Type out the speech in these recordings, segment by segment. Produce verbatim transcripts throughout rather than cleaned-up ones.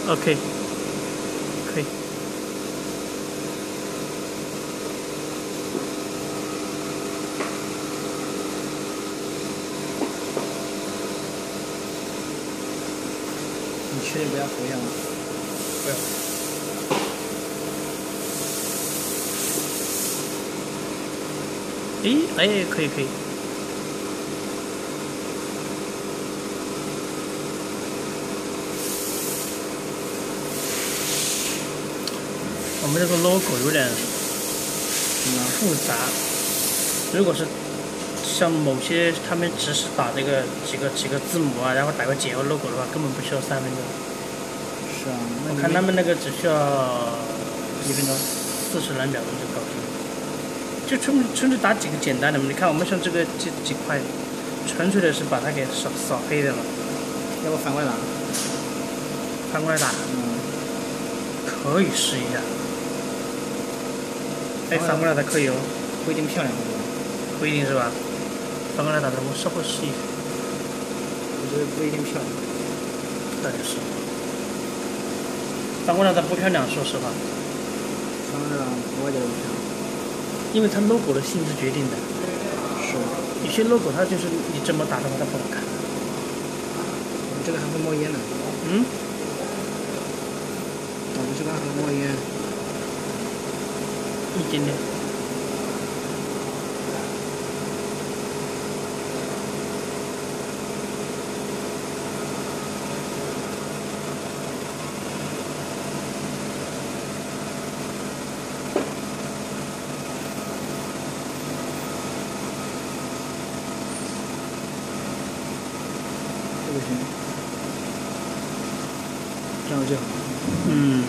OK， 可以。 你确定不要涂药吗？ 不要。诶，哎，可以可以。我们这个 logo 有点复杂。如果是像某些他们只是打这个几个几个字母啊，然后打个简约 logo 的话，根本不需要三分钟。 是啊，那我看他们那个只需要一分钟， 四十来秒钟就搞定了。就纯纯粹打几个简单的嘛。你看我们像这个这几块，纯粹的是把它给扫扫黑的了。 要不反过来打？ 反过来打？ 嗯， 可以试一下。哎，反过来打可以哦。 不一定漂亮， 不一定是吧？反过来打的，我稍微试一下。 我觉得不一定漂亮。 那也是。反过来打不漂亮，说实话。 反过来打，我觉得不漂亮。 因为它 logo 的性质决定的。 是。 有些 logo 它就是你这么打的话，它不好看。 我们这个还会冒烟呢。 嗯？ 我们这个还会冒烟。 一点点。 这个行，这样就好。 嗯。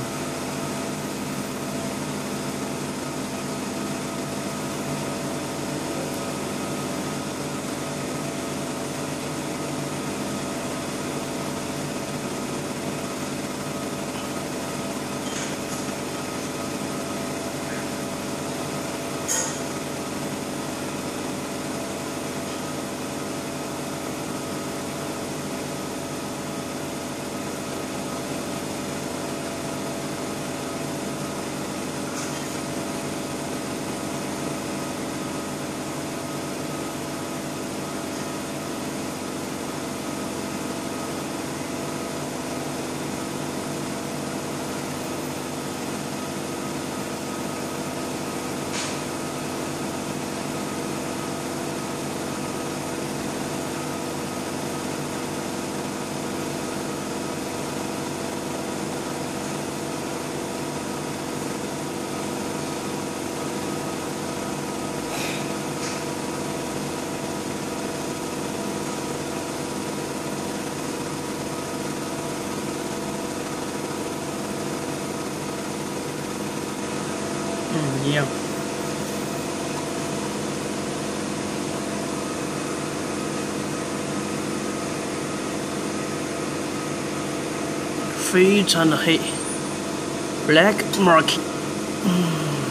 嗯，一样。非常的黑 ，black market。嗯。